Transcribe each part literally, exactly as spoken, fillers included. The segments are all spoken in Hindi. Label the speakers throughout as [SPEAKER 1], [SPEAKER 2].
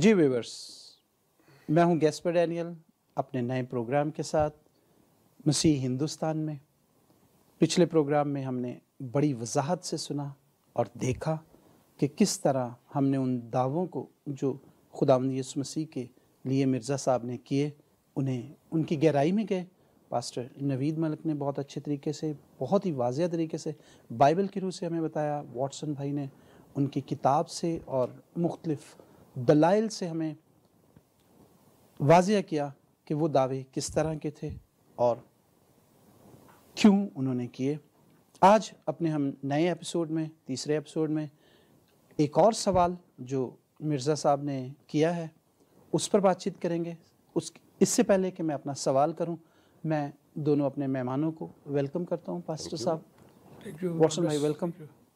[SPEAKER 1] जी व्यूअर्स, मैं हूं गैस्पर डैनियल अपने नए प्रोग्राम के साथ मसीह हिंदुस्तान में। पिछले प्रोग्राम में हमने बड़ी वजाहत से सुना और देखा कि किस तरह हमने उन दावों को जो खुदावंद यीशु मसीह के लिए मिर्ज़ा साहब ने किए, उन्हें उनकी गहराई में गए। पास्टर नवीद मलिक ने बहुत अच्छे तरीके से, बहुत ही वाज़िया तरीके से बाइबल की रूह से हमें बताया। वॉटसन भाई ने उनकी किताब से और मुख्तलिफ दलाइल से हमें वाज़िया किया कि वो दावे किस तरह के थे और क्यों उन्होंने किए। आज अपने हम नए एपिसोड में, तीसरे एपिसोड में एक और सवाल जो मिर्ज़ा साहब ने किया है उस पर बातचीत करेंगे। उस इससे पहले कि मैं अपना सवाल करूं, मैं दोनों अपने मेहमानों को वेलकम करता हूं। पास्टर साहब, वॉटसन भाई, वेलकम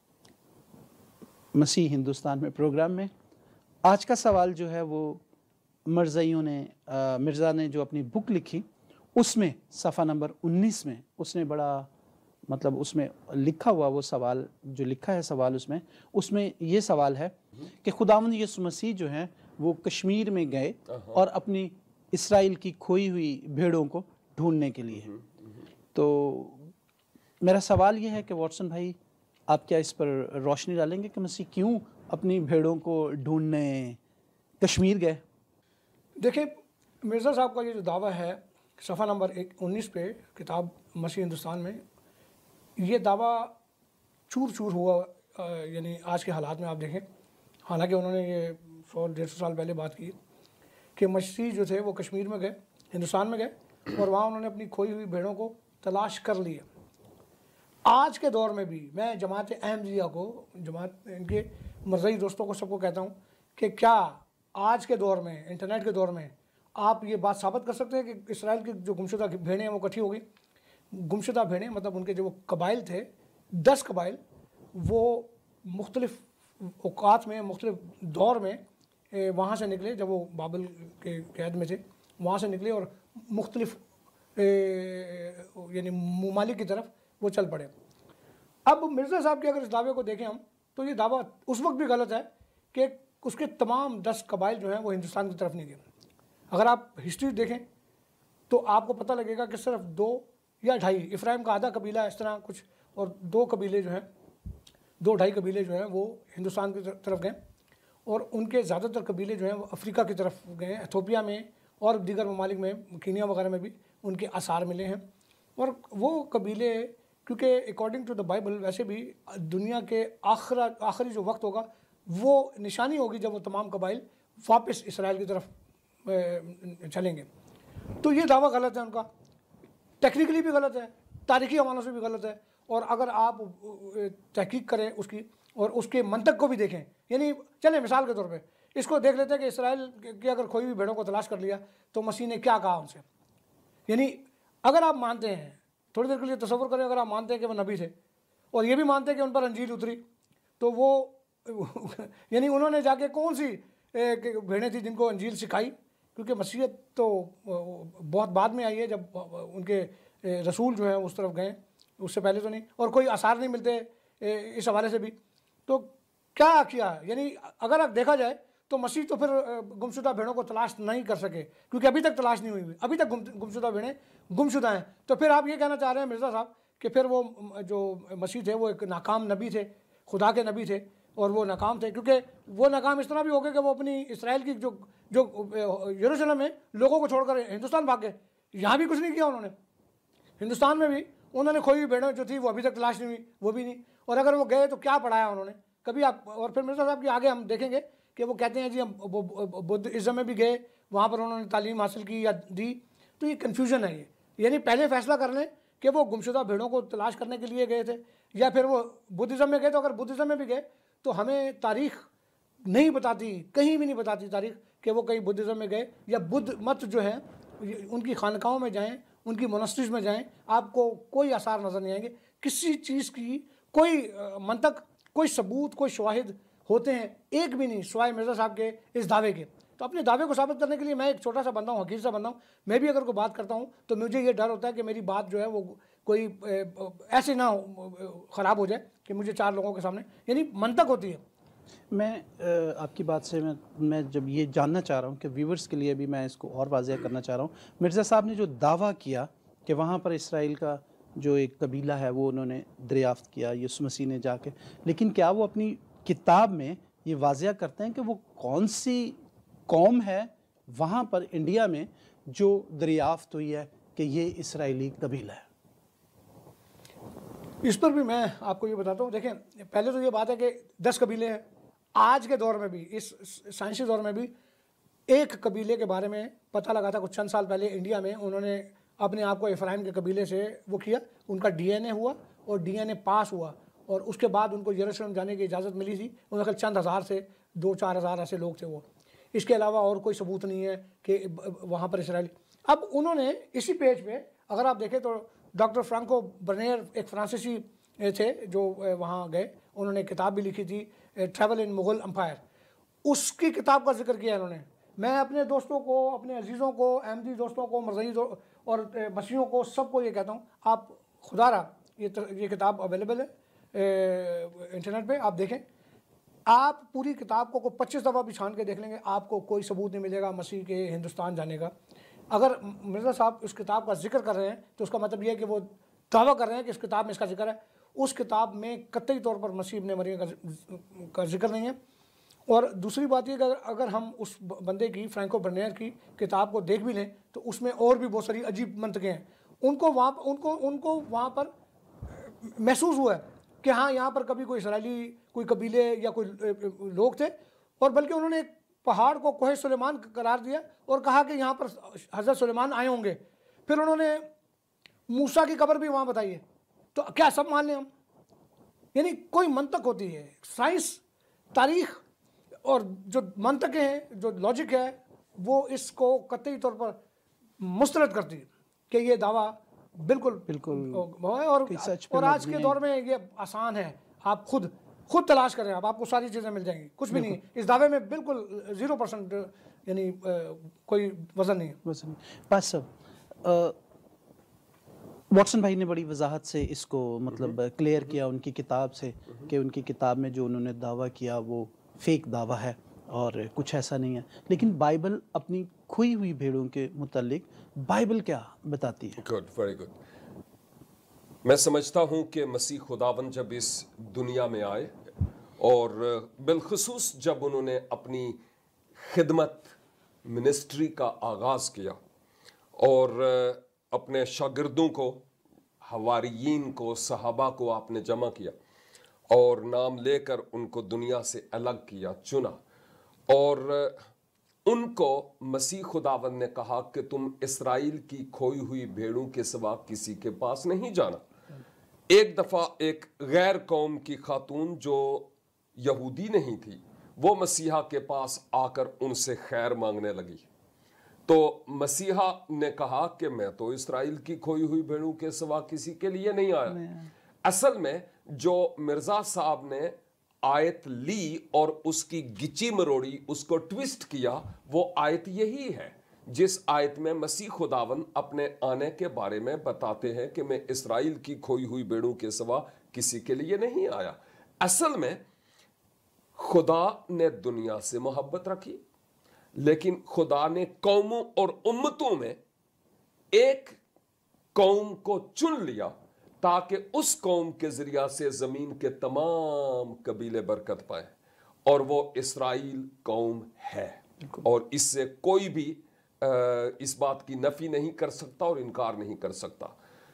[SPEAKER 1] मसीह हिंदुस्तान में प्रोग्राम में। आज का सवाल जो है वो मर्ज़इयों ने आ, मिर्ज़ा ने जो अपनी बुक लिखी उसमें सफ़ा नंबर उन्नीस में उसने बड़ा मतलब उसमें लिखा हुआ वो सवाल जो लिखा है सवाल उसमें उसमें ये सवाल है कि खुदावंद यीशु मसीह जो हैं वो कश्मीर में गए और अपनी इसराइल की खोई हुई भेड़ों को ढूंढने के लिए। तो मेरा सवाल ये है कि वॉटसन भाई, आप क्या इस पर रोशनी डालेंगे कि मसीह क्यों अपनी भेड़ों को ढूंढने कश्मीर गए?
[SPEAKER 2] देखिए, मिर्ज़ा साहब का ये जो दावा है सफ़ा नंबर एक उन्नीस पे किताब मसीह हिंदुस्तान में, ये दावा चूर चूर हुआ, यानी आज के हालात में आप देखें। हालांकि उन्होंने ये सौ डेढ़ सौ साल पहले बात की कि मसीह जो थे वो कश्मीर में गए, हिंदुस्तान में गए और वहाँ उन्होंने अपनी खोई हुई भेड़ों को तलाश कर लिया। आज के दौर में भी मैं जमात अहमदिया को, जमात इनके मज़हबी दोस्तों को, सबको कहता हूँ कि क्या आज के दौर में, इंटरनेट के दौर में, आप ये बात साबित कर सकते हैं कि इसराइल की जो गुमशुदा भेड़ें हैं वो इकट्ठी हो गई। गुमशुदा भेड़ें मतलब उनके जो कबाइल थे, दस कबाइल, वो मुख्तलिफ औकात में, मुख्तलिफ दौर में वहाँ से निकले। जब वो बाबल के कैद में थे वहाँ से निकले और मुख्तलिफ यानी ममालिक की तरफ वो चल पड़े। अब मिर्ज़ा साहब के अगर इस दावे को देखें हम, तो ये दावा उस वक्त भी गलत है कि उसके तमाम दस कबाइल जो हैं वो हिंदुस्तान की तरफ नहीं गए। अगर आप हिस्ट्री देखें तो आपको पता लगेगा कि सिर्फ दो या ढाई, इफ्राइम का आधा कबीला इस तरह कुछ, और दो कबीले जो हैं, दो ढाई कबीले जो हैं वो हिंदुस्तान की तरफ गए और उनके ज़्यादातर कबीले जो हैं वो अफ्रीका की तरफ गए। इथोपिया में और दीगर ममालिक में, कीनिया वगैरह में भी उनके आसार मिले हैं। और वो कबीले, क्योंकि अकॉर्डिंग टू द बाइबल वैसे भी दुनिया के आखिर आखिरी जो वक्त होगा वो निशानी होगी जब वो तमाम कबाइल वापस इसराइल की तरफ चलेंगे। तो ये दावा गलत है उनका, टेक्निकली भी गलत है, तारीखी हवालों से भी गलत है। और अगर आप तहकीक करें उसकी और उसके मंतक को भी देखें, यानी चलें मिसाल के तौर पे इसको देख लेते हैं कि इसराइल की अगर कोई भी भेड़ों को तलाश कर लिया तो मसीह ने क्या कहा उनसे। यानी अगर आप मानते हैं, थोड़ी देर के लिए तसव्वुर करें, अगर आप मानते हैं कि वो नबी थे और ये भी मानते हैं कि उन पर अंजील उतरी, तो वो यानी उन्होंने जाके कौन सी भेड़ें थी जिनको अंजील सिखाई? क्योंकि मसीहत तो बहुत बाद में आई है, जब उनके रसूल जो हैं उस तरफ गए, उससे पहले तो नहीं, और कोई आसार नहीं मिलते इस हवाले से भी। तो क्या किया? यानी अगर आप देखा जाए तो मसीह तो फिर गुमशुदा भेड़ों को तलाश नहीं कर सके, क्योंकि अभी तक तलाश नहीं हुई हुई, अभी तक गुम गुमशुदा भेड़ें गुमशुदा हैं। तो फिर आप ये कहना चाह रहे हैं मिर्ज़ा साहब कि फिर वो जो मसीह थे वो एक नाकाम नबी थे, खुदा के नबी थे, और वो नाकाम थे। क्योंकि वो नाकाम इस तरह भी हो गए कि वो अपनी इसराइल की जो जो यरूशलेम में लोगों को छोड़कर हिंदुस्तान भाग गए। यहाँ भी कुछ नहीं किया उन्होंने, हिंदुस्तान में भी उन्होंने खोई हुई भेड़ें जो थी वो अभी तक तलाश नहीं हुई, वो भी नहीं। और अगर वो गए तो क्या पढ़ाया उन्होंने कभी आप? और फिर मिर्ज़ा साहब के आगे हम देखेंगे कि वो कहते हैं जी हम बुद्धिज़्म में भी गए, वहाँ पर उन्होंने तालीम हासिल की या दी। तो ये कन्फ्यूजन है ये, यानी पहले फैसला कर लें कि वो गुमशुदा भेड़ों को तलाश करने के लिए गए थे या फिर वो बुद्धिज़्म में गए। तो अगर बुद्धिज़्म में भी गए तो हमें तारीख नहीं बताती, कहीं भी नहीं बताती तारीख कि वो कहीं बुद्धिज़्म में गए या बुद्ध मत जो है उनकी खानकाहों में जाएं, उनकी मोनास्ट्रीज में जाएं, आपको कोई आसार नज़र नहीं आएंगे। किसी चीज़ की कोई मंतक, कोई सबूत, कोई शवाहिद होते हैं, एक भी नहीं, सिवाय मिर्ज़ा साहब के इस दावे के। तो अपने दावे को साबित करने के लिए मैं एक छोटा सा बंदा हूँ, हकीर सा बंदा हूँ। मैं भी अगर कोई बात करता हूँ तो मुझे ये डर होता है कि मेरी बात जो है वो कोई ऐसे ना ख़राब हो जाए कि मुझे चार लोगों के सामने, यानी मंतक होती है।
[SPEAKER 1] मैं अ, आपकी बात से मैं मैं जब ये जानना चाह रहा हूँ कि व्यूवर्स के लिए भी मैं इसको और वाज़ेह करना चाह रहा हूँ, मिर्ज़ा साहब ने जो दावा किया कि वहाँ पर इसराइल का जो एक कबीला है वो उन्होंने दरियाफ्त किया यीशु मसीह ने जाके, लेकिन क्या वो अपनी किताब में ये वाज़ेह करते हैं कि वो कौन सी कौम है वहाँ पर इंडिया में जो दरियाफ्त हुई है कि ये इसराइली कबीला है?
[SPEAKER 2] इस पर भी मैं आपको ये बताता हूँ। देखें, पहले तो ये बात है कि दस कबीले हैं। आज के दौर में भी, इस साइंसी दौर में भी, एक कबीले के बारे में पता लगा था कुछ चंद साल पहले इंडिया में। उन्होंने अपने आप को इफ्राइम के कबीले से वो किया, उनका डीएनए हुआ और डीएनए पास हुआ और उसके बाद उनको यरूशलेम जाने की इजाज़त मिली थी। उनके चंद हज़ार से दो चार हज़ार ऐसे लोग थे वो। इसके अलावा और कोई सबूत नहीं है कि वहाँ पर इसराइली। अब उन्होंने इसी पेज पे अगर आप देखें तो डॉक्टर फ्रांको बर्नेर एक फ्रांसीसी थे जो वहाँ गए, उन्होंने किताब भी लिखी थी ट्रैवल इन मुगल एम्पायर, उसकी किताब का जिक्र किया इन्होंने। मैं अपने दोस्तों को, अपने अजीज़ों को, अहमदी दोस्तों को, मरज़ई दो, और मसीहों को, सबको ये कहता हूँ, आप खुदारा ये ये किताब अवेलेबल है इंटरनेट पे, आप देखें। आप पूरी किताब को पच्चीस दफ़ा भी छान के देख लेंगे, आपको कोई सबूत नहीं मिलेगा मसीह के हिंदुस्तान जाने का। अगर मिर्ज़ा साहब इस किताब का जिक्र कर रहे हैं तो उसका मतलब ये है कि वो दावा कर रहे हैं कि इस किताब में इसका जिक्र है। उस किताब में कतई तौर पर मसीह इब्न मरियम का, का जिक्र नहीं है। और दूसरी बात ये कि अगर, अगर हम उस बंदे की, फ्रैंको बर्नेर की किताब को देख भी लें तो उसमें और भी बहुत सारी अजीब मंतकें हैं। उनको वहाँ उनको उनको वहाँ पर महसूस हुआ है कि हाँ, यहाँ पर कभी कोई इसराइली, कोई कबीले या कोई लोग थे, और बल्कि उन्होंने एक पहाड़ को कोहे सुलेमान करार दिया और कहा कि यहाँ पर हज़रत सुलेमान आए होंगे। फिर उन्होंने मूसा की कब्र भी वहाँ बताई है। तो क्या सब मान लें हम? यानी कोई मंतक होती है, साइंस, तारीख और जो मंतकें हैं, जो लॉजिक है, वो इसको कतई तौर पर मुस्तरद करती है कि ये दावा बिल्कुल
[SPEAKER 1] बिल्कुल
[SPEAKER 2] है। और, और आज के दौर में ये आसान है, आप खुद खुद तलाश करें, आप आपको सारी चीज़ें मिल जाएंगी, कुछ भी नहीं। इस दावे में बिल्कुल जीरो परसेंट यानी कोई वजन नहीं है।
[SPEAKER 1] वजन बस सब वॉटसन भाई ने बड़ी वजाहत से इसको मतलब क्लियर किया उनकी किताब से कि उनकी किताब में जो उन्होंने दावा किया वो फेक दावा है और कुछ ऐसा नहीं है। लेकिन बाइबल अपनी खोई हुई भेड़ों के मुतालिक बाइबल क्या बताती है?
[SPEAKER 3] Good, very good. मैं समझता हूं कि मसीह खुदावन जब इस दुनिया में आए और बिलखुसूस जब उन्होंने अपनी खिदमत, मिनिस्ट्री का आगाज़ किया और अपने शागिर्दों को, हवारियीन को, सहाबा को आपने जमा किया और नाम लेकर उनको दुनिया से अलग किया, चुना, और उनको मसीह खुदावन ने कहा कि तुम इसराइल की खोई हुई भेड़ों के सिवा किसी के पास नहीं जाना। एक दफ़ा एक गैर कौम की खातून जो यहूदी नहीं थी, वो मसीहा के पास आकर उनसे खैर मांगने लगी। तो मसीहा ने कहा कि मैं तो इसराइल की खोई हुई भेड़ों के सिवा किसी के लिए नहीं आया। असल में जो मिर्जा साहब ने आयत ली और उसकी गिची मरोड़ी, उसको ट्विस्ट किया, वो आयत यही है जिस आयत में मसीह खुदावन अपने आने के बारे में बताते हैं कि मैं इसराइल की खोई हुई भेड़ों के सिवा किसी के लिए नहीं आया। असल में खुदा ने दुनिया से मोहब्बत रखी, लेकिन खुदा ने कौमों और उम्मतों में एक कौम को चुन लिया ताकि उस कौम के जरिया से जमीन के तमाम कबीले बरकत पाए, और वो इसराइल कौम है। और इससे कोई भी आ, इस बात की नफी नहीं कर सकता और इनकार नहीं कर सकता।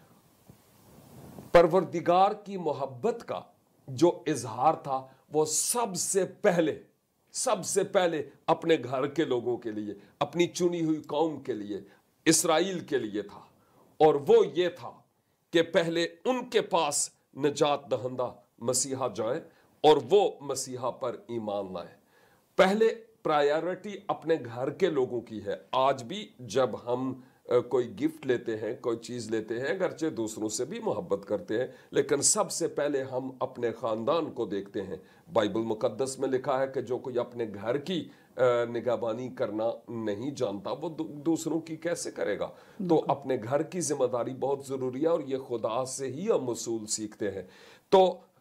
[SPEAKER 3] परवरदिगार की मोहब्बत का जो इजहार था वो सबसे पहले सबसे पहले अपने घर के लोगों के लिए, अपनी चुनी हुई कौम के लिए, इसराइल के लिए था। और वो ये था कि पहले उनके पास निजात दहंदा मसीहा जाए और वो मसीहा पर ईमान लाए। पहले प्रायोरिटी अपने घर के लोगों की है। आज भी जब हम कोई गिफ्ट लेते हैं, कोई चीज़ लेते हैं, अगरचे दूसरों से भी मोहब्बत करते हैं, लेकिन सबसे पहले हम अपने ख़ानदान को देखते हैं। बाइबल मुकद्दस में लिखा है कि जो कोई अपने घर की निगहबानी करना नहीं जानता वो दूसरों की कैसे करेगा। तो अपने घर की जिम्मेदारी बहुत ज़रूरी है और ये खुदा से ही हम उसूल सीखते हैं। तो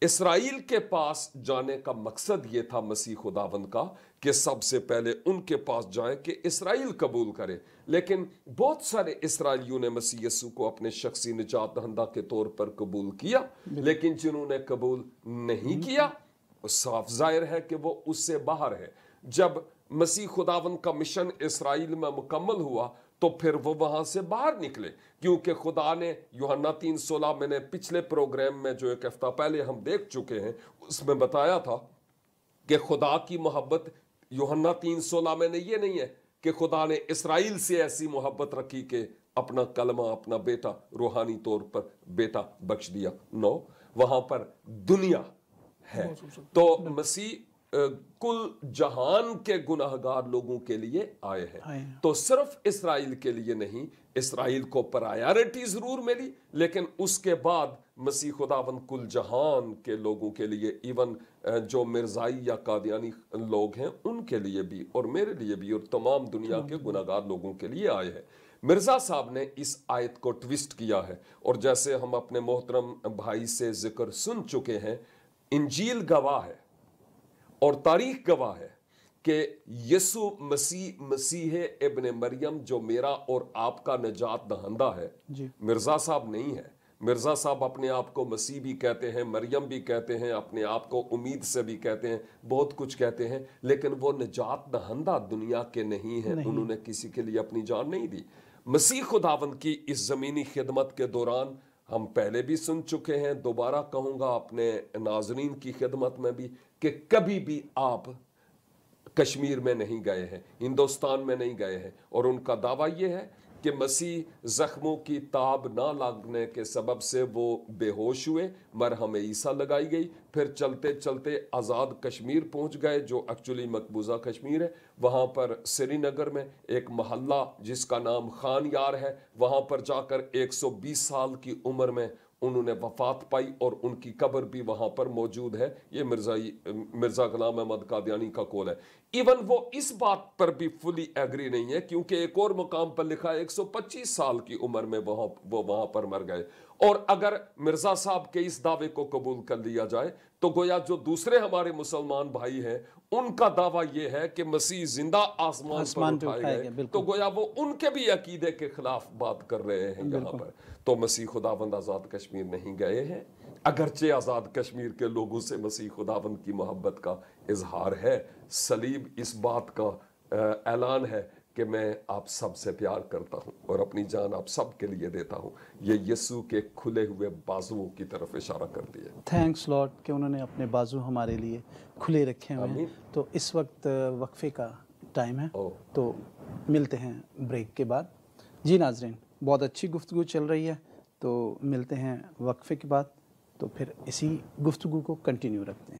[SPEAKER 3] इसराइल के पास जाने का मकसद यह था मसीह खुदावंद का कि सबसे पहले उनके पास जाए कि इसराइल कबूल करे। लेकिन बहुत सारे इसराइलियों ने मसीह यीशु को अपने शख्सी निजात दहिंदा के तौर पर कबूल किया, लेकिन जिन्होंने कबूल नहीं किया साफ जाहिर है कि वो उससे बाहर है। जब मसीह खुदावंद का मिशन इसराइल में मुकम्मल हुआ तो फिर वो वहां से बाहर निकले, क्योंकि खुदा ने यूहन्ना तीन सोलह मैंने पिछले प्रोग्राम में जो एक हफ्ता पहले हम देख चुके हैं उसमें बताया था कि खुदा की मोहब्बत यूहन्ना तीन सोलह में ये नहीं है कि खुदा ने इसराइल से ऐसी मोहब्बत रखी कि अपना कलमा अपना बेटा रूहानी तौर पर बेटा बख्श दिया। नो, वहां पर दुनिया है। तो मसीह कुल जहान के गुनाहगार लोगों के लिए आए हैं। तो सिर्फ इसराइल के लिए नहीं, इसराइल को प्रायोरिटी जरूर मिली, लेकिन उसके बाद मसीह खुदावंद कुल जहान के लोगों के लिए, इवन जो मिर्जाई या कादियानी लोग हैं उनके लिए भी और मेरे लिए भी और तमाम दुनिया के गुनाहगार लोगों के लिए आए हैं। मिर्जा साहब ने इस आयत को ट्विस्ट किया है और जैसे हम अपने मोहतरम भाई से जिक्र सुन चुके हैं, इंजील गवाह है और तारीख गवाह है कि यीशु मसीह मसीह इब्न मरियम जो मेरा और आपका निजात दहिंदा है, मिर्जा साहब नहीं है। मिर्जा साहब अपने आप को मसीह भी कहते हैं, मरियम भी कहते हैं, अपने आप को उम्मीद से भी कहते हैं, बहुत कुछ कहते हैं, लेकिन वो निजात दहिंदा दुनिया के नहीं है। नहीं। उन्होंने किसी के लिए अपनी जान नहीं दी। मसीह खुदावंद की इस ज़मीनी खिदमत के दौरान हम पहले भी सुन चुके हैं, दोबारा कहूँगा अपने नाजरीन की खिदमत में भी, कि कभी भी आप कश्मीर में नहीं गए हैं, हिंदुस्तान में नहीं गए हैं, और उनका दावा यह है कि मसीह जख्मों की ताब ना लगने के सबब से वो बेहोश हुए, मरहम ईसा लगाई गई, फिर चलते चलते आज़ाद कश्मीर पहुंच गए जो एक्चुअली मकबूजा कश्मीर है। वहाँ पर श्रीनगर में एक मोहल्ला जिसका नाम खान यार है, वहाँ पर जाकर एक सौ बीस साल की उम्र में उन्होंने वफात पाई और उनकी कब्र भी वहाँ पर मौजूद है। ये मिर्जाई मिर्जा गुलाम अहमद कादियानी का कौल है। इवन वो इस बात पर भी फुली एग्री नहीं है, क्योंकि एक और मुकाम पर लिखा है एक सौ पच्चीस साल की उम्र में वहाँ वो वहाँ पर मर गए। और अगर मिर्जा साहब के इस दावे को कबूल कर लिया जाए तो गोया जो दूसरे हमारे मुसलमान भाई हैं उनका दावा यह है कि मसीह जिंदा आसमान, आसमान पर उठाए गए, तो गोया वो उनके भी अकीदे के खिलाफ बात कर रहे हैं यहाँ पर। तो मसीह खुदावंद आज़ाद कश्मीर नहीं गए हैं, अगरचे आज़ाद कश्मीर के लोगों से मसीह खुदावंद की मोहब्बत का इजहार है। सलीब इस बात का ऐलान है कि मैं आप सब से प्यार करता हूं और अपनी जान आप सब के लिए देता हूं। ये यीशु के खुले हुए बाजुओं की तरफ इशारा करती है।
[SPEAKER 1] थैंक्स लॉर्ड कि उन्होंने अपने बाजू हमारे लिए खुले रखे हुए हैं। तो इस वक्त वक्फे का टाइम है, तो मिलते हैं ब्रेक के बाद। जी नाजरीन, बहुत अच्छी गुफ्तगू चल रही है, तो मिलते हैं वक्फे के बाद, तो फिर इसी गुफ्तगू को कंटिन्यू रखते हैं।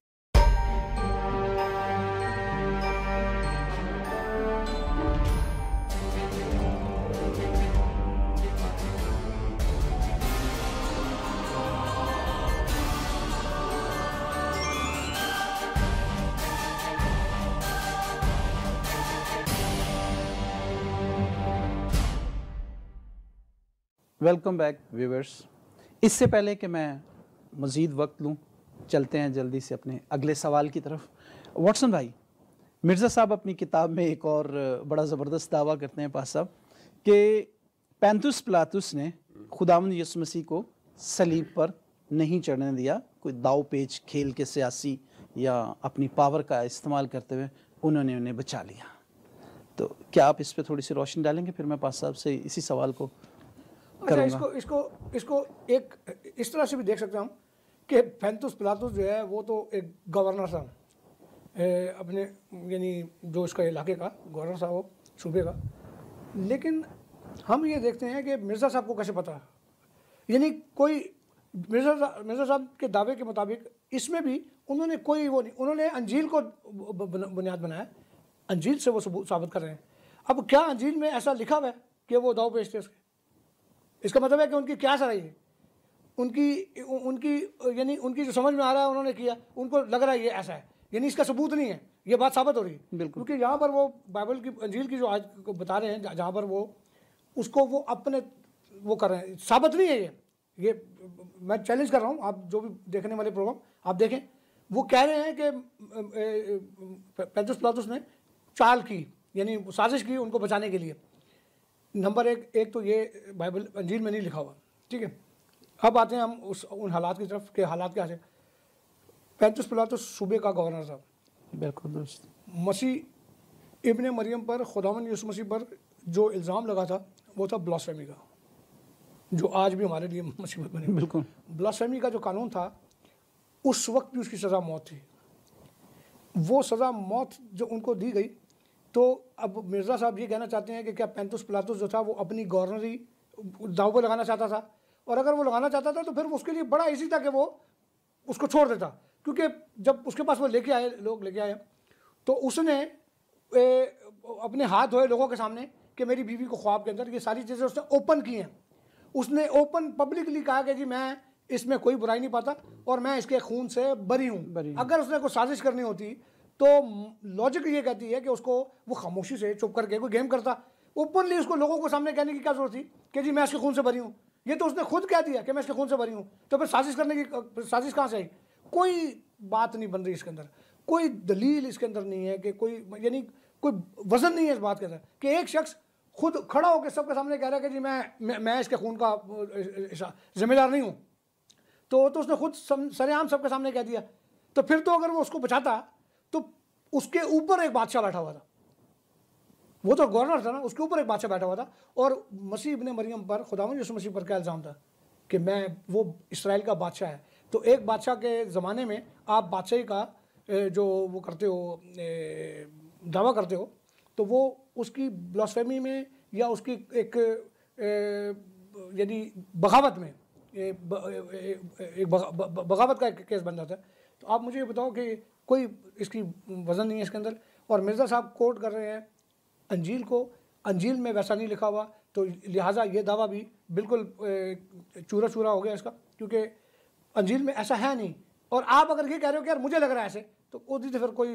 [SPEAKER 1] Welcome back viewers. इससे पहले कि मैं मज़ीद वक्त लूँ, चलते हैं जल्दी से अपने अगले सवाल की तरफ। वाटसन भाई, मिर्ज़ा साहब अपनी किताब में एक और बड़ा ज़बरदस्त दावा करते हैं पास साहब कि पैंतुस पिलातुस ने खुदावंद यीशु मसीह को सलीब पर नहीं चढ़ने दिया, कोई दाव पेच खेल के सियासी या अपनी पावर का इस्तेमाल करते हुए उन्होंने उन्हें बचा लिया। तो क्या आप इस पर थोड़ी सी रोशनी डालेंगे? फिर मैं पास साहब से इसी सवाल को
[SPEAKER 2] अच्छा, इसको इसको इसको एक इस तरह से भी देख सकते हैं हम कि पैंतुस पिलातुस जो है वो तो एक गवर्नर था अपने, यानी जो इसका इलाके का गवर्नर था, वो सूबे का। लेकिन हम ये देखते हैं कि मिर्ज़ा साहब को कैसे पता, यानी कोई मिर्ज़ा मिर्ज़ा साहब के दावे के मुताबिक इसमें भी उन्होंने कोई वो नहीं, उन्होंने अंजील को बुनियाद बनाया, अंजील से वो सबूत साबित कर रहे हैं। अब क्या अंजील में ऐसा लिखा हुआ है कि वो दाव पेश थे उसके? इसका मतलब है कि उनकी क्या सराही है, उनकी उनकी यानी उनकी जो समझ में आ रहा है उन्होंने किया, उनको लग रहा है ये ऐसा है, यानी इसका सबूत नहीं है, ये बात साबित हो रही है। क्योंकि यहाँ पर वो बाइबल की अंजील की जो आज को बता रहे हैं, जहाँ पर वो उसको वो अपने वो कर रहे हैं, साबित नहीं है ये, ये मैं चैलेंज कर रहा हूँ, आप जो भी देखने वाले प्रोग्राम आप देखें, वो कह रहे हैं कि पैंतीस पिलातुस ने चाल की, यानी साजिश की उनको बचाने के लिए। नंबर एक एक तो ये बाइबल अंजील में नहीं लिखा हुआ, ठीक है। अब आते हैं हम उस उन हालात की तरफ के हालात क्या थे। पैंतीस पिलातुस सूबे का गवर्नर था,
[SPEAKER 1] बिल्कुल दोस्त।
[SPEAKER 2] मसीह इब्ने मरियम पर, खुदावंद यीशु मसीह पर जो इल्ज़ाम लगा था वो था ब्लास्फेमी का, जो आज भी हमारे लिए मुसीबत बनी।
[SPEAKER 1] बिल्कुल।
[SPEAKER 2] ब्लास्फेमी का जो कानून था उस वक्त भी उसकी सज़ा मौत थी। वो सज़ा मौत जो उनको दी गई, तो अब मिर्ज़ा साहब ये कहना चाहते हैं कि क्या पैंतीस पिलातुस जो था वो अपनी गवर्नरी दाव पर लगाना चाहता था, और अगर वो लगाना चाहता था तो फिर उसके लिए बड़ा ईजी था कि वो उसको छोड़ देता, क्योंकि जब उसके पास वो लेके आए, लोग लेके आए, तो उसने ए, अपने हाथ धोए लोगों के सामने कि मेरी बीवी को ख्वाब के अंदर ये सारी चीज़ें उसने ओपन की हैं। उसने ओपन पब्लिकली कहा कि जी मैं इसमें कोई बुराई नहीं पाता और मैं इसके खून से बरी हूँ। अगर उसने कोई साजिश करनी होती तो लॉजिक ये कहती है कि उसको वो खामोशी से चुप करके कोई गेम करता। ओपनली उसको लोगों को सामने कहने की क्या जरूरत थी कि जी मैं इसके खून से बरी हूँ? ये तो उसने खुद कह दिया कि मैं इसके खून से बरी हूँ, तो फिर साजिश करने की साजिश कहाँ से आई? कोई बात नहीं बन रही इसके अंदर, कोई दलील इसके अंदर नहीं है कि कोई, यानी कोई वजन नहीं है इस बात के अंदर कि एक शख्स खुद खड़ा होकर सबके सामने कह रहा है कि जी मैं मैं, मैं इसके खून का जिम्मेदार नहीं हूँ। तो तो उसने खुद सरेआम सबके सामने कह दिया। तो फिर तो अगर वो उसको बचाता तो उसके ऊपर एक बादशाह बैठा हुआ था, वो तो गवर्नर था ना, उसके ऊपर एक बादशाह बैठा हुआ था। और मसीह इब्ने मरियम पर, खुदावंद यीशु मसीह पर क्या इल्ज़ाम था कि मैं, वो इस्राएल का बादशाह है। तो एक बादशाह के ज़माने में आप बादशाही का जो वो करते हो, दावा करते हो, तो वो उसकी ब्लास्फेमी में या उसकी एक यानी बगावत में, एक बगावत का एक केस बन जाता है। तो आप मुझे ये बताओ कि कोई इसकी वजन नहीं है इसके अंदर। और मिर्ज़ा साहब कोट कर रहे हैं अंजील को, अंजील में वैसा नहीं लिखा हुआ, तो लिहाजा ये दावा भी बिल्कुल चूरा चूरा हो गया इसका, क्योंकि अंजील में ऐसा है नहीं। और आप अगर ये कह रहे हो कि यार मुझे लग रहा है ऐसे, तो उसी से फिर कोई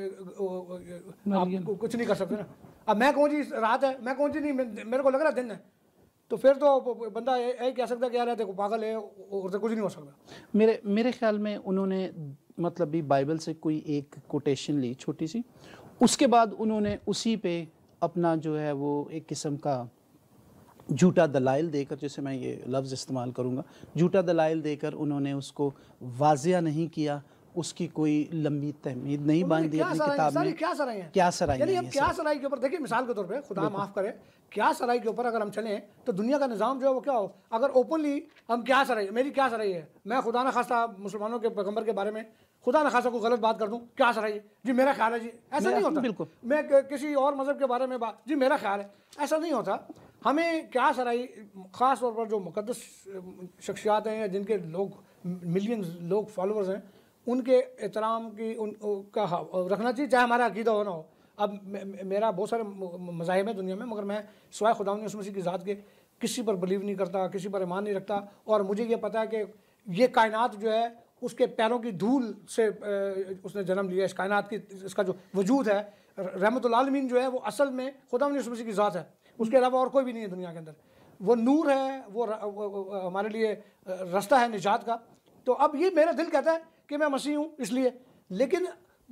[SPEAKER 2] आप कुछ नहीं कर सकते ना। अब मैं कहूँ जी रात है, मैं कहूँ जी नहीं मेरे को लग रहा है दिन है, तो फिर तो बंदा यही कह सकता है कि यार देखो पागल है, और कुछ नहीं हो सकता।
[SPEAKER 1] मेरे मेरे ख्याल में उन्होंने मतलब भी बाइबल से कोई एक कोटेशन ली छोटी सी, उसके बाद उन्होंने उसी पे अपना जो है वो एक किस्म का झूठा दलाइल देकर, जैसे मैं ये लफ्ज़ इस्तेमाल करूँगा, झूठा दलाइल देकर उन्होंने उसको वाज़िया नहीं किया, उसकी कोई लंबी तहमीद नहीं बांधी अपनी किताब में।
[SPEAKER 2] क्या सराई है,
[SPEAKER 1] क्या सराई
[SPEAKER 2] यानी अब क्या सराई के ऊपर देखिए, मिसाल के तौर पे खुदा माफ़ करे, क्या सराई के ऊपर अगर हम चलें तो दुनिया का निज़ाम जो है वो क्या हो। अगर ओपनली हम क्या सराई, मेरी क्या सराई है, मैं खुदा न खास्ता मुसलमानों के पैगम्बर के बारे में खुदा न खासा कोई गलत बात कर दूं, क्या सराई है जी, मेरा ख्याल है जी, ऐसा नहीं होता। बिल्कुल, मैं किसी और मज़हब के बारे में बात, जी मेरा ख्याल है, ऐसा नहीं होता। हमें क्या सराई, ख़ास तौर पर जो मुक़द्दस शख्सियात हैं या जिनके लोग मिलियन लोग फॉलोअर्स हैं, उनके एहतराम की उनका रखना चाहिए, चाहे हमारा अकीदा हो ना हो। अब मेरा बहुत सारे मज़ाहिब हैं दुनिया में, मगर मैं सिवाय खुदावंद यीशु मसीह की ज़ात के किसी पर बिलीव नहीं करता, किसी पर ईमान नहीं रखता। और मुझे ये पता है कि ये कायनात जो है उसके पैरों की धूल से उसने जन्म लिया। इस कायनात की, इसका जो वजूद है, रहमतुल आलमीन जो है वो असल में खुदावंद यीशु मसीह की ज़ात है, उसके अलावा और कोई भी नहीं है दुनिया के अंदर। वो नूर है, वो, वो, वो हमारे लिए रास्ता है निजात का। तो अब ये मेरा दिल कहता है कि मैं मसीह हूँ इसलिए, लेकिन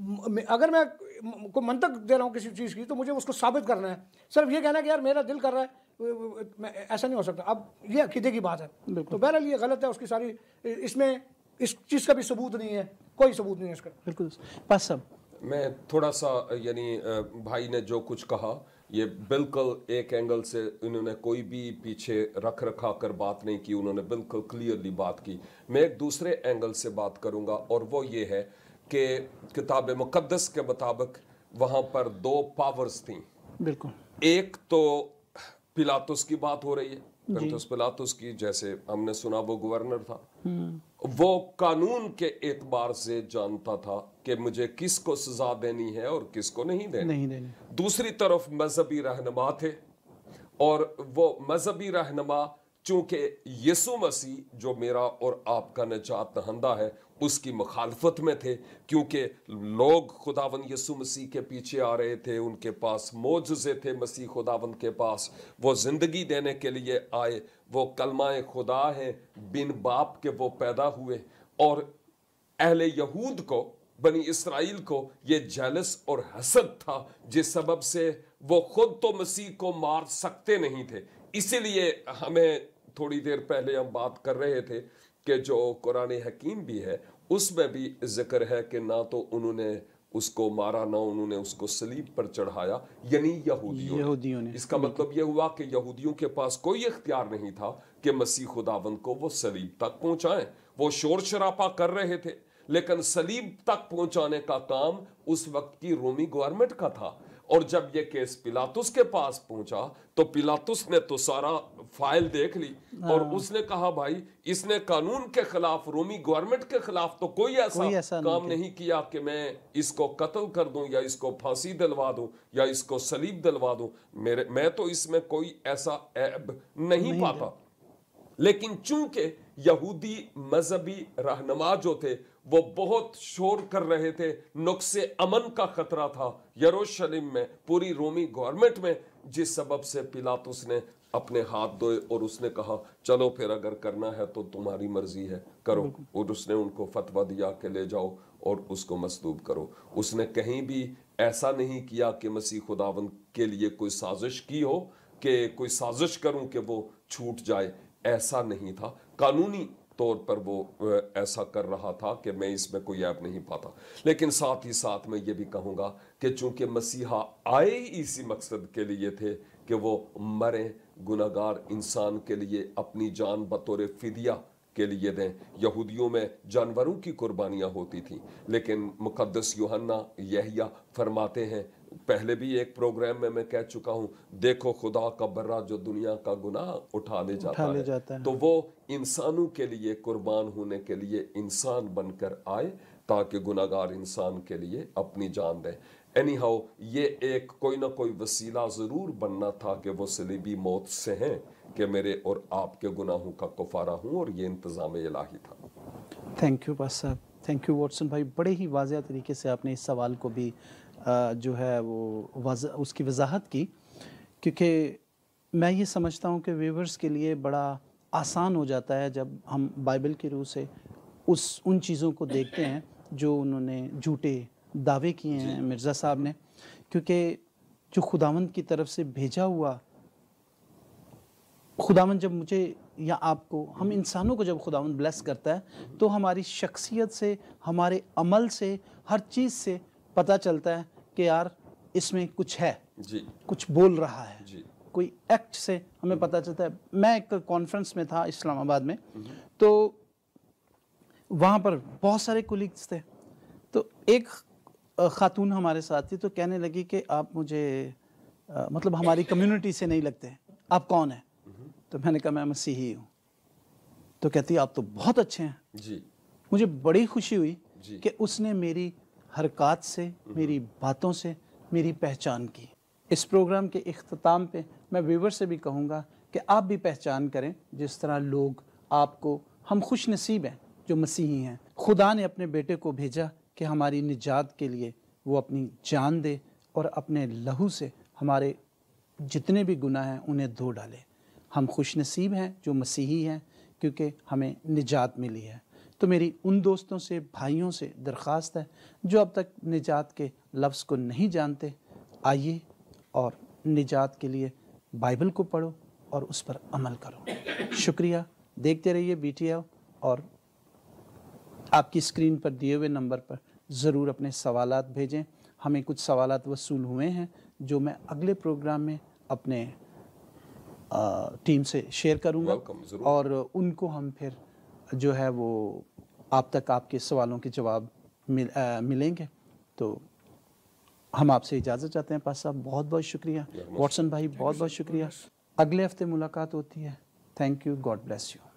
[SPEAKER 2] अगर मैं को मंतक दे रहा हूँ किसी चीज़ की, तो मुझे उसको साबित करना है। सिर्फ ये कहना कि यार मेरा दिल कर रहा है, ऐसा नहीं हो सकता। अब ये अकीदे की बात है, तो बहरहाल ये गलत है उसकी सारी, इसमें इस चीज़ का भी सबूत नहीं है, कोई सबूत नहीं है इसका।
[SPEAKER 1] बिल्कुल। बस सब
[SPEAKER 3] मैं थोड़ा सा, यानी भाई ने जो कुछ कहा ये बिल्कुल एक एंगल से उन्होंने कोई भी पीछे रख रखा कर बात नहीं की, उन्होंने बिल्कुल क्लियरली बात की। मैं एक दूसरे एंगल से बात करूंगा, और वो ये है कि किताब मुक़द्दस के मुताबिक वहाँ पर दो पावर्स थी।
[SPEAKER 1] बिल्कुल,
[SPEAKER 3] एक तो पिलातुस की बात हो रही है, पंतुस पिलातुस की, जैसे हमने सुना वो गवर्नर था, वो कानून के एतबार से जानता था कि मुझे किसको सजा देनी है और किसको नहीं देनी,
[SPEAKER 1] नहीं देनी।
[SPEAKER 3] दूसरी तरफ मजहबी रहनुमा थे, और वो मजहबी रहनुमा चूंकि यीशु मसीह जो मेरा और आपका निजात दहंदा है उसकी मुखालफत में थे, क्योंकि लोग खुदावन यीशु मसीह के पीछे आ रहे थे, उनके पास मौजज़े थे, मसीह खुदावन के पास वो ज़िंदगी देने के लिए आए, वो कलमाए खुदा हैं, बिन बाप के वो पैदा हुए। और अहले यहूद को, बनी इसराइल को ये जेलस और हसद था, जिस सबब से वो खुद तो मसीह को मार सकते नहीं थे। इसीलिए हमें थोड़ी देर पहले हम बात कर रहे थे कि जो कुरान हकीम भी है उसमें भी जिक्र है कि ना तो उन्होंने उसको मारा, ना उन्होंने उसको सलीब पर चढ़ाया, यानी यहूदियों, यहूदियों ने। इसका मतलब यह हुआ कि यहूदियों के पास कोई इख्तियार नहीं था कि मसीह खुदावंद को वो सलीब तक पहुंचाएं। वो शोर शरापा कर रहे थे, लेकिन सलीब तक पहुंचाने का काम उस वक्त की रोमी गवर्नमेंट का था। और जब ये केस पिलातुस के पास पहुंचा तो पिलातुस ने तो सारा फाइल देख ली और उसने कहा भाई इसने कानून के खिलाफ, रोमी गवर्नमेंट के खिलाफ तो कोई ऐसा, कोई ऐसा काम नहीं, नहीं किया कि मैं इसको कत्ल कर दूं या इसको फांसी दिलवा दूं या इसको सलीब दिलवा दूं। मेरे मैं तो इसमें कोई ऐसा ऐब नहीं, नहीं पाता। लेकिन चूंकि यहूदी मजहबी रहनुमा जो थे वो बहुत शोर कर रहे थे, नुक्से अमन का खतरा था यरूशलेम में, पूरी रोमी गवर्नमेंट में, जिस सबब से पिलातुस ने अपने हाथ धोए और उसने कहा चलो फिर अगर करना है तो तुम्हारी मर्जी है, करो। और उसने उनको फतवा दिया कि ले जाओ और उसको मसलूब करो। उसने कहीं भी ऐसा नहीं किया कि मसीह खुदावंद के लिए कोई साजिश की हो, कि कोई साजिश करूं कि वो छूट जाए, ऐसा नहीं था। कानूनी तौर पर वो ऐसा कर रहा था कि मैं इसमें कोई ऐब नहीं पाता। लेकिन साथ ही साथ मैं ये भी कहूँगा कि चूंकि मसीहा आए इसी मकसद के लिए थे कि वो मरे, गुनहगार इंसान के लिए अपनी जान बतौर फिदिया के लिए दें। यहूदियों में जानवरों की कुर्बानियाँ होती थी, लेकिन मुकद्दस यूहन्ना यहया फरमाते हैं, पहले भी एक प्रोग्राम में मैं कह चुका हूं, देखो खुदा का बर्रा जो दुनिया का गुनाह उठा ले जाता, उठा ले जाता है, है। तो वो इंसानों के लिए कुर्बान होने के लिए इंसान बनकर आए ताकि गुनाहगार इंसान के लिए अपनी जान दे। एनी हाउ ये एक कोई ना कोई वसीला ज़रूर बनना था कि वो सलीबी मौत से हैं कि मेरे और आपके गुनाहों का कफ़ारा हूँ, और ये इंतज़ाम इलाही था।
[SPEAKER 1] थैंक यू पास साहब, थैंक यू वॉटसन भाई। बड़े ही वाज़ेह तरीके से आपने इस सवाल को भी आ, जो है वो वज़ उसकी वजाहत की, क्योंकि मैं ये समझता हूँ कि व्यूवर्स के लिए बड़ा आसान हो जाता है जब हम बाइबल की रूह से उस उन चीज़ों को देखते हैं जो उन्होंने झूठे दावे किए हैं मिर्ज़ा साहब ने, क्योंकि जो खुदावंद की तरफ से भेजा हुआ, खुदावंद जब मुझे या आपको, हम इंसानों को जब खुदावंद ब्लेस करता है तो हमारी शख्सियत से, हमारे अमल से, हर चीज़ से पता चलता है कि यार इसमें कुछ है जी, कुछ बोल रहा है जी। कोई एक्ट से हमें पता चलता है। मैं एक कॉन्फ्रेंस में था इस्लामाबाद में, तो वहाँ पर बहुत सारे कोलीग्स थे, तो एक खातून हमारे साथ थी, तो कहने लगी कि आप मुझे आ, मतलब हमारी कम्युनिटी से नहीं लगते, आप कौन हैं? तो मैंने कहा मैं मसीही हूँ। तो कहती आप तो बहुत अच्छे हैं जी। मुझे बड़ी खुशी हुई कि उसने मेरी हरकत से, मेरी बातों से मेरी पहचान की। इस प्रोग्राम के इख्तिताम पे मैं व्यूवर से भी कहूँगा कि आप भी पहचान करें जिस तरह लोग आपको, हम खुश नसीब हैं जो मसीही हैं। खुदा ने अपने बेटे को भेजा कि हमारी निजात के लिए वो अपनी जान दे और अपने लहू से हमारे जितने भी गुनाह हैं उन्हें धो डाले। हम खुश नसीब हैं जो मसीही हैं, क्योंकि हमें निजात मिली है। तो मेरी उन दोस्तों से, भाइयों से दरख्वास्त है जो अब तक निजात के लफ्ज़ को नहीं जानते, आइए और निजात के लिए बाइबल को पढ़ो और उस पर अमल करो। शुक्रिया। देखते रहिए बी टी एल, और आपकी स्क्रीन पर दिए हुए नंबर पर ज़रूर अपने सवालात भेजें। हमें कुछ सवालात वसूल हुए हैं जो मैं अगले प्रोग्राम में अपने आ, टीम से शेयर करूंगा, और उनको हम फिर जो है वो आप तक आपके सवालों के जवाब मिल, आ, मिलेंगे। तो हम आपसे इजाज़त चाहते हैं पास साहब, बहुत बहुत शुक्रिया। वॉटसन भाई बहुत बहुत शुक्रिया। अगले हफ्ते मुलाकात होती है। Thank you, God bless you.